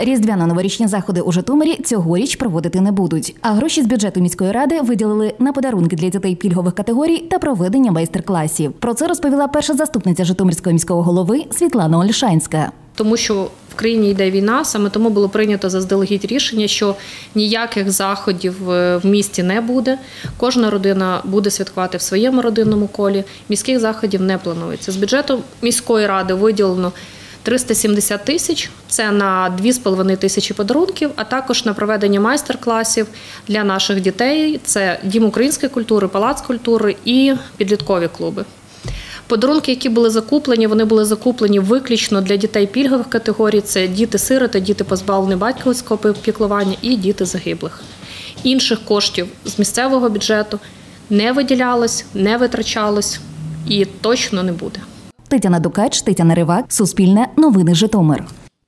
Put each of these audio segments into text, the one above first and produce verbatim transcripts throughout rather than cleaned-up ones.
Різдвяно-новорічні заходи у Житомирі цьогоріч проводити не будуть. А гроші з бюджету міської ради виділили на подарунки для дітей пільгових категорій та проведення майстер-класів. Про це розповіла перша заступниця Житомирського міського голови Світлана Ольшанська. Тому що в країні йде війна, саме тому було прийнято заздалегідь рішення, що ніяких заходів в місті не буде. Кожна родина буде святкувати в своєму родинному колі. Міських заходів не планується. З бюджету міської ради виділено триста сімдесят тисяч, це на дві з половиною тисячі подарунків, а також на проведення майстер-класів для наших дітей. Це Дім української культури, Палац культури і підліткові клуби. Подарунки, які були закуплені, вони були закуплені виключно для дітей пільгових категорій. Це діти-сироти, діти позбавлені батьківського піклування і діти загиблих. Інших коштів з місцевого бюджету не виділялось, не витрачалось і точно не буде. Тетяна Дукач, Тетяна Ривак, Суспільне, Новини Житомир.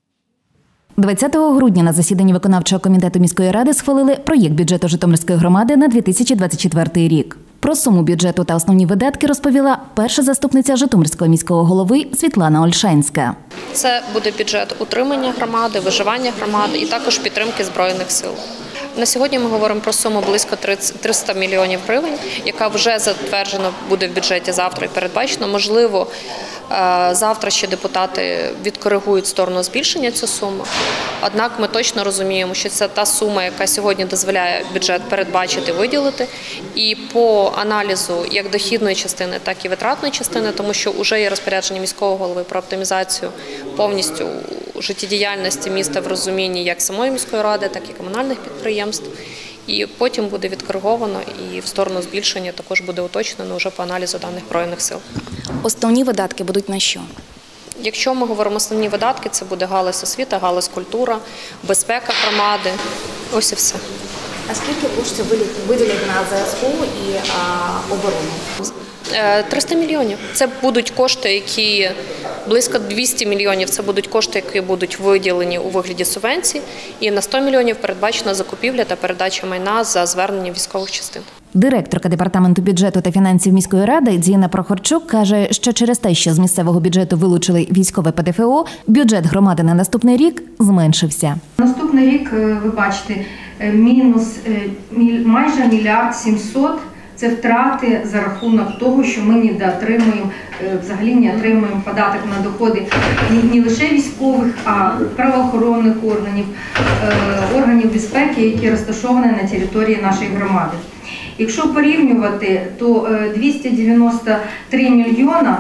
двадцятого грудня на засіданні виконавчого комітету міської ради схвалили проєкт бюджету Житомирської громади на дві тисячі двадцять четвертий рік. Про суму бюджету та основні видатки розповіла перша заступниця Житомирського міського голови Світлана Ольшанська. Це буде бюджет утримання громади, виживання громади і також підтримки Збройних сил. На сьогодні ми говоримо про суму близько триста мільйонів гривень, яка вже затверджена буде в бюджеті завтра і передбачено. Можливо, завтра ще депутати відкоригують в сторону збільшення цю суму. Однак ми точно розуміємо, що це та сума, яка сьогодні дозволяє бюджет передбачити, виділити. І по аналізу як дохідної частини, так і витратної частини, тому що вже є розпорядження міського голови про оптимізацію повністю життєдіяльності міста в розумінні як самої міської ради, так і комунальних підприємств. І потім буде відкориговано і в сторону збільшення також буде уточнено вже по аналізу даних Збройних сил. Основні видатки будуть на що? Якщо ми говоримо основні видатки, це буде галузь освіта, галузь культура, безпека громади. Ось і все. А скільки коштів виділять на ЗСУ і а, оборону? триста мільйонів. Це будуть кошти, які близько двісті мільйонів, це будуть кошти, які будуть виділені у вигляді субвенцій. І на сто мільйонів передбачена закупівля та передача майна за звернення військових частин. Директорка департаменту бюджету та фінансів міської ради Діна Прохорчук каже, що через те, що з місцевого бюджету вилучили військове ПДФО, бюджет громади на наступний рік зменшився. Наступний рік, ви бачите, мінус майже мільярд сімсот. Це втрати за рахунок того, що ми не отримуємо, взагалі не отримуємо податок на доходи не лише військових, а правоохоронних органів, органів безпеки, які розташовані на території нашої громади. Якщо порівнювати, то двісті дев'яносто три мільйона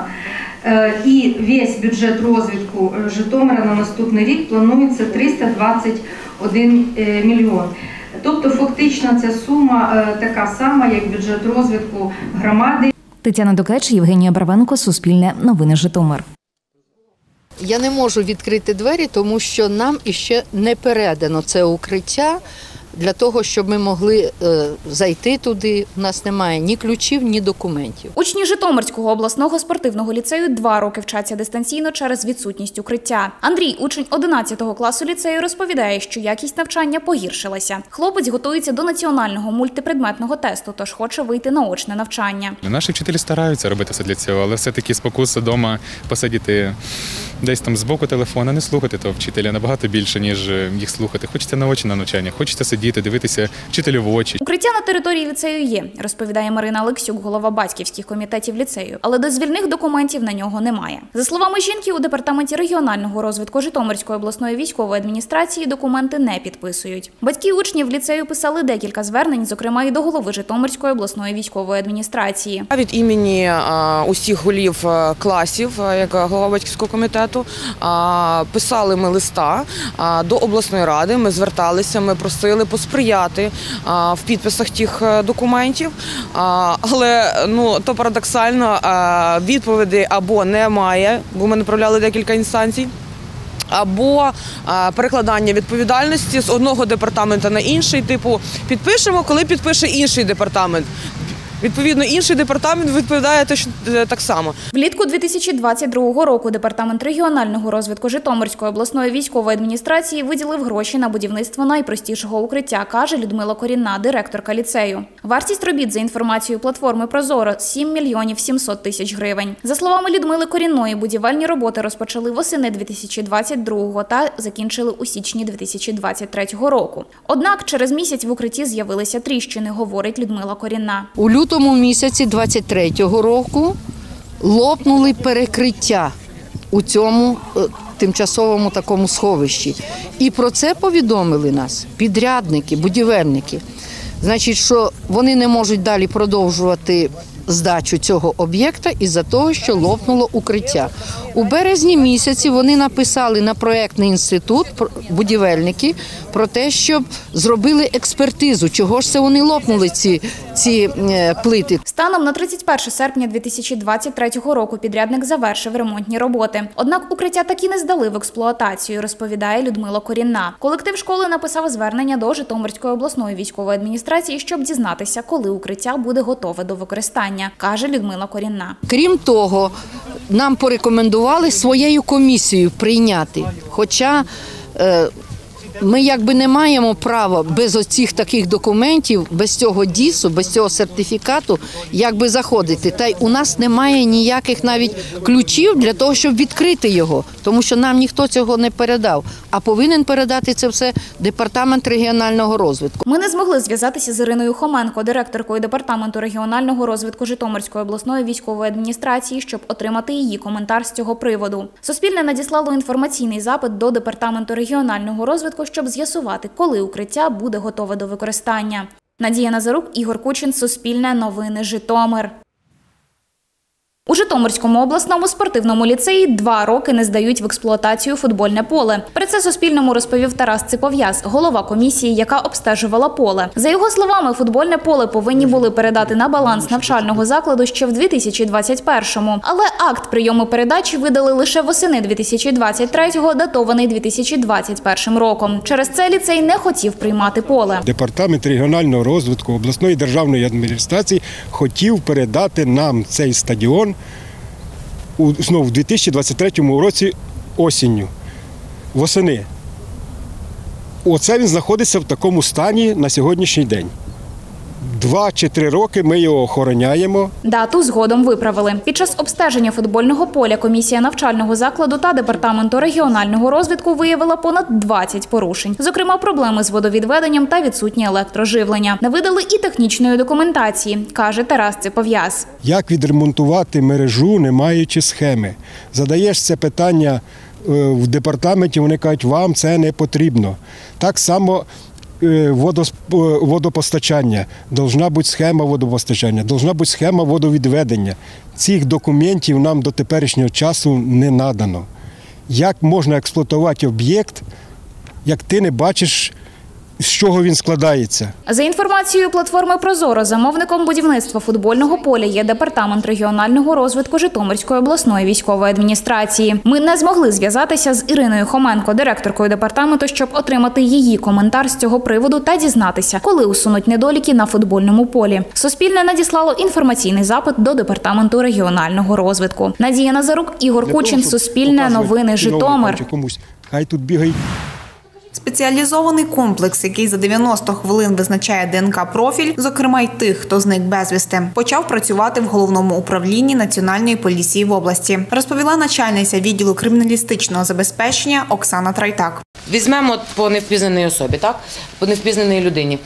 і весь бюджет розвитку Житомира на наступний рік планується триста двадцять один мільйон. Тобто фактично ця сума така сама, як бюджет розвитку громади. Тетяна Дукач, Євгенія Барвенко, Суспільне, Новини Житомир. Я не можу відкрити двері, тому що нам іще не передано це укриття для того, щоб ми могли е, зайти туди. У нас немає ні ключів, ні документів. Учні Житомирського обласного спортивного ліцею два роки вчаться дистанційно через відсутність укриття. Андрій, учень одинадцятого класу ліцею, розповідає, що якість навчання погіршилася. Хлопець готується до національного мультипредметного тесту, тож хоче вийти на очне навчання. Наші вчителі стараються робити все для цього, але все-таки спокуса вдома посидіти десь там збоку телефона, не слухати того вчителя набагато більше, ніж їх слухати. Хочеться на очі на навчання, хочеться сидіти, дивитися вчителю в очі. Укриття на території ліцею є, розповідає Марина Алексюк, голова батьківських комітетів ліцею, але дозвільних документів на нього немає. За словами жінки, у департаменті регіонального розвитку Житомирської обласної військової адміністрації документи не підписують. Батьки учнів ліцею писали декілька звернень, зокрема і до голови Житомирської обласної військової адміністрації. Від імені усіх голів класів, як голова батьківського комітету, писали ми листа до обласної ради, ми зверталися, ми просили посприяти в підписах тих документів, але ну, то парадоксально, відповіді або немає, бо ми направляли декілька інстанцій, або перекладання відповідальності з одного департаменту на інший, типу підпишемо, коли підпише інший департамент. Відповідно, інший департамент відповідає точно так само. Влітку дві тисячі двадцять другого року Департамент регіонального розвитку Житомирської обласної військової адміністрації виділив гроші на будівництво найпростішого укриття, каже Людмила Корінна, директорка ліцею. Вартість робіт, за інформацією платформи «Прозоро», сім мільйонів сімсот тисяч гривень. За словами Людмили Корінної, будівельні роботи розпочали восени дві тисячі двадцять другого та закінчили у січні дві тисячі двадцять третього року. Однак через місяць в укритті з'явилися тріщини, говорить Людмила Корінна. У лютому місяці двадцять третього року лопнули перекриття у цьому е, тимчасовому такому сховищі. І про це повідомили нас підрядники, будівельники. Значить, що вони не можуть далі продовжувати здачу цього об'єкта із-за того, що лопнуло укриття. У березні місяці вони написали на проєктний інститут, будівельники, про те, щоб зробили експертизу, чого ж це вони лопнули, ці, ці е, плити. Станом на тридцять перше серпня дві тисячі двадцять третього року підрядник завершив ремонтні роботи. Однак укриття так і не здали в експлуатацію, розповідає Людмила Корінна. Колектив школи написав звернення до Житомирської обласної військової адміністрації, щоб дізнатися, коли укриття буде готове до використання, каже Людмила Корінна. Крім того, нам порекомендували своєю комісією прийняти, хоча е, ми якби не маємо права без оцих таких документів, без цього дісу, без цього сертифікату, якби заходити. Та й у нас немає ніяких навіть ключів для того, щоб відкрити його, тому що нам ніхто цього не передав. А повинен передати це все Департамент регіонального розвитку. Ми не змогли зв'язатися з Іриною Хоменко, директоркою Департаменту регіонального розвитку Житомирської обласної військової адміністрації, щоб отримати її коментар з цього приводу. Суспільне надіслало інформаційний запит до Департаменту регіонального розвитку, щоб з'ясувати, коли укриття буде готове до використання. Надія Назарук, Ігор Кучин, Суспільне новини, Житомир. У Житомирському обласному спортивному ліцеї два роки не здають в експлуатацію футбольне поле. Про це Суспільному розповів Тарас Ципов'яз, голова комісії, яка обстежувала поле. За його словами, футбольне поле повинні були передати на баланс навчального закладу ще в дві тисячі двадцять першому. Але акт прийому передачі видали лише восени дві тисячі двадцять третього, датований дві тисячі двадцять першим роком. Через це ліцей не хотів приймати поле. Департамент регіонального розвитку обласної державної адміністрації хотів передати нам цей стадіон у знову в дві тисячі двадцять третьому році осінню, восени. Оце він знаходиться в такому стані на сьогоднішній день. Два чи три роки ми його охороняємо. Дату згодом виправили. Під час обстеження футбольного поля комісія навчального закладу та Департаменту регіонального розвитку виявила понад двадцять порушень. Зокрема, проблеми з водовідведенням та відсутнє електроживлення. Не видали і технічної документації, каже Тарас Ципов'яз. Як відремонтувати мережу, не маючи схеми? Задаєш це питання в департаменті, вони кажуть, вам це не потрібно. Так само водопостачання, должна бути схема водопостачання, должна бути схема водовідведення. Цих документів нам до теперішнього часу не надано. Як можна експлуатувати об'єкт, як ти не бачиш, з чого він складається? За інформацією платформи «Прозоро», замовником будівництва футбольного поля є Департамент регіонального розвитку Житомирської обласної військової адміністрації. Ми не змогли зв'язатися з Іриною Хоменко, директоркою департаменту, щоб отримати її коментар з цього приводу та дізнатися, коли усунуть недоліки на футбольному полі. Суспільне надіслало інформаційний запит до Департаменту регіонального розвитку. Надія Назарук, Ігор Кучин, Суспільне новини, Житомир. Хай тут бігають. Спеціалізований комплекс, який за дев'яносто хвилин визначає ДНК-профіль, зокрема й тих, хто зник безвісти, почав працювати в Головному управлінні Національної поліції в області, розповіла начальниця відділу криміналістичного забезпечення Оксана Трайтак. Візьмемо по невпізнаній особі, так? По невпізнаній людині.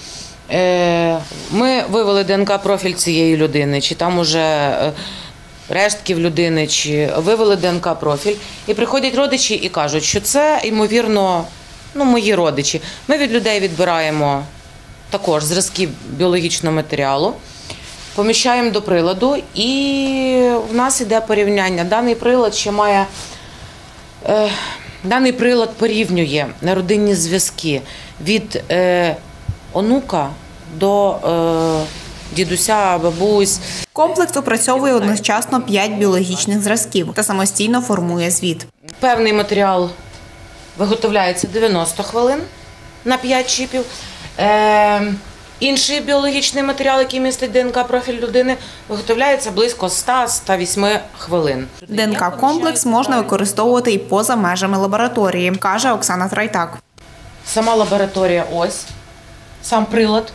Ми вивели ДНК-профіль цієї людини, чи там уже рештків людини, чи вивели ДНК-профіль. І приходять родичі і кажуть, що це, ймовірно, ну, мої родичі. Ми від людей відбираємо також зразки біологічного матеріалу, поміщаємо до приладу і в нас іде порівняння. Даний прилад ще має, е, даний прилад порівнює родинні зв'язки від е, онука до е, дідуся, бабусь. Комплекс опрацьовує одночасно п'ять біологічних зразків та самостійно формує звіт. Певний матеріал виготовляється дев'яносто хвилин на п'ять чіпів. Інший біологічний матеріал, який містить ДНК-профіль людини, виготовляється близько ста - ста вісьми хвилин. ДНК-комплекс можна використовувати і поза межами лабораторії, каже Оксана Трайтак. Сама лабораторія ось, сам прилад.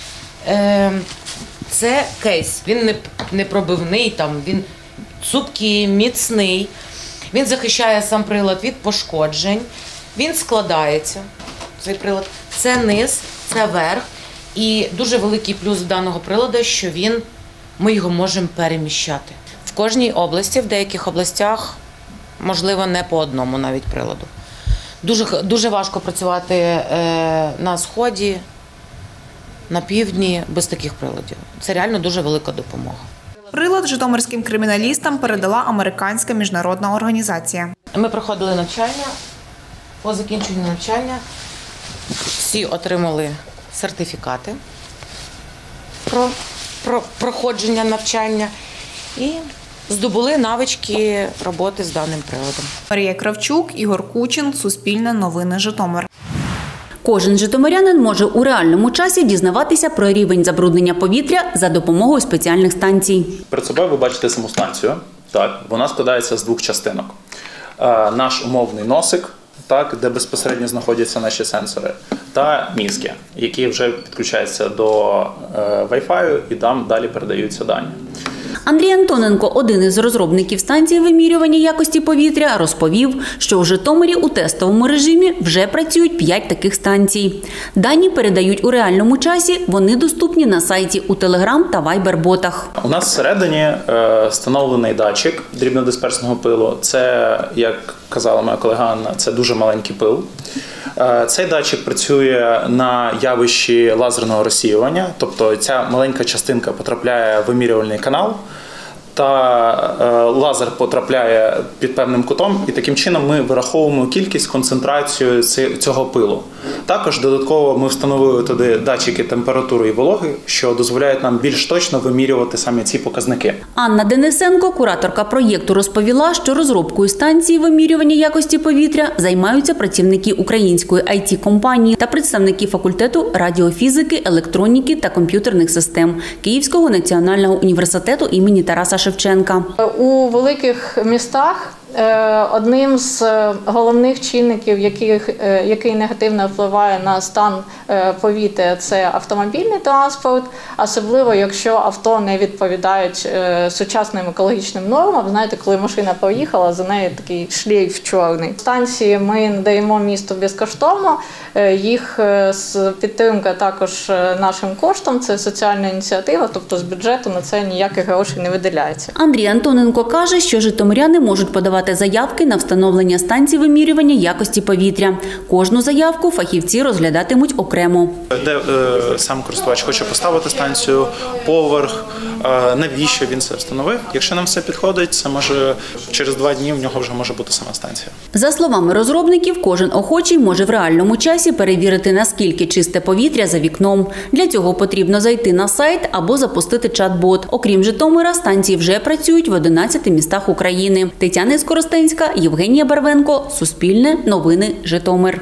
Це кейс, він не пробивний, там, він цупкий, міцний. Він захищає сам прилад від пошкоджень, він складається, цей прилад. Це низ, це верх. І дуже великий плюс даного приладу, що він, ми його можемо переміщати. В кожній області, в деяких областях, можливо, не по одному навіть приладу. Дуже, дуже важко працювати е, на Сході, на півдні без таких приладів. Це реально дуже велика допомога. Прилад житомирським криміналістам передала американська міжнародна організація. Ми проходили навчання, по закінченню навчання всі отримали сертифікати про, про проходження навчання і здобули навички роботи з даним приладом. Марія Кравчук, Ігор Кучин, Суспільне новини, Житомир. Кожен житомирянин може у реальному часі дізнаватися про рівень забруднення повітря за допомогою спеціальних станцій. Перед собою ви бачите саму станцію. Так, вона складається з двох частинок. Е, наш умовний носик, так, де безпосередньо знаходяться наші сенсори, та мізки, які вже підключаються до е, Wi-Fi і там далі передаються дані. Андрій Антоненко, один із розробників станції вимірювання якості повітря, розповів, що у Житомирі у тестовому режимі вже працюють п'ять таких станцій. Дані передають у реальному часі, вони доступні на сайті у Telegram та Viber-ботах. У нас всередині е, встановлений датчик дрібнодисперсного пилу. Це, як казала моя колега Анна, це дуже маленький пил. Е, цей датчик працює на явищі лазерного розсіювання, тобто ця маленька частинка потрапляє в вимірювальний канал, та е, лазер потрапляє під певним кутом, і таким чином ми вираховуємо кількість, концентрацію цього пилу. Також додатково ми встановили туди датчики температури і вологи, що дозволяють нам більш точно вимірювати саме ці показники. Анна Денисенко, кураторка проєкту, розповіла, що розробкою станції вимірювання якості повітря займаються працівники української ай ті-компанії та представники факультету радіофізики, електроніки та комп'ютерних систем Київського національного університету імені Тараса Шевченка. У великих містах одним з головних чинників, яких, який негативно впливає на стан повітря, це автомобільний транспорт, особливо якщо авто не відповідають сучасним екологічним нормам. Знаєте, коли машина поїхала, за нею такий шлейф чорний. Станції ми надаємо місту безкоштовно, їх підтримка також нашим коштом, це соціальна ініціатива, тобто з бюджету на це ніяких грошей не виділяється. Андрій Антоненко каже, що житомиряни можуть подавати заявки на встановлення станцій вимірювання якості повітря. Кожну заявку фахівці розглядатимуть окремо. Де е, сам користувач хоче поставити станцію, поверх, е, навіщо він це встановив. Якщо нам все підходить, це може через два дні в нього вже може бути сама станція. За словами розробників, кожен охочий може в реальному часі перевірити, наскільки чисте повітря за вікном. Для цього потрібно зайти на сайт або запустити чат-бот. Окрім Житомира, станції вже працюють в одинадцяти містах України. Тетяна Скоростенська, Євгенія Барвенко, Суспільне, новини, Житомир.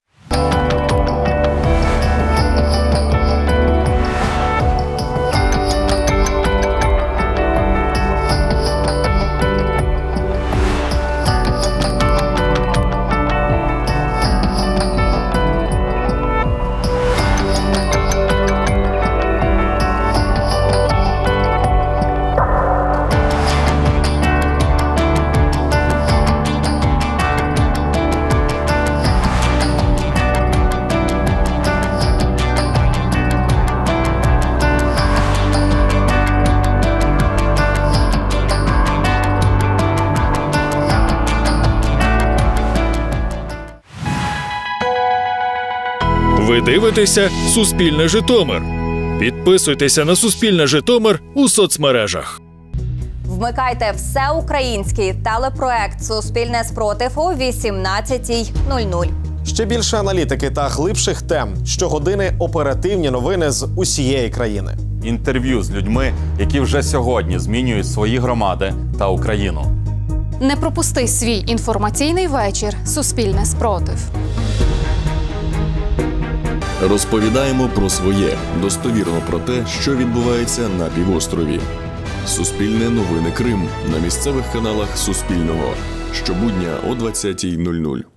Ви дивитеся «Суспільне Житомир». Підписуйтеся на «Суспільне Житомир» у соцмережах. Вмикайте всеукраїнський телепроект «Суспільне спротив» о вісімнадцятій нуль нуль. Ще більше аналітики та глибших тем. Щогодини оперативні новини з усієї країни. Інтерв'ю з людьми, які вже сьогодні змінюють свої громади та Україну. Не пропусти свій інформаційний вечір «Суспільне спротив». Розповідаємо про своє, достовірно про те, що відбувається на півострові. Суспільне новини Крим на місцевих каналах Суспільного. Щобудня о двадцятій нуль нуль.